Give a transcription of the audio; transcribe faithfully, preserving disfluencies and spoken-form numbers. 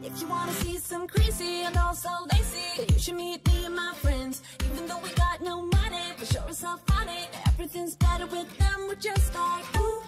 If you wanna see some crazy and also lazy, you should meet me and my friends. Even though we got no money, we sure as hell funny. Everything's better with them, we're just like, ooh.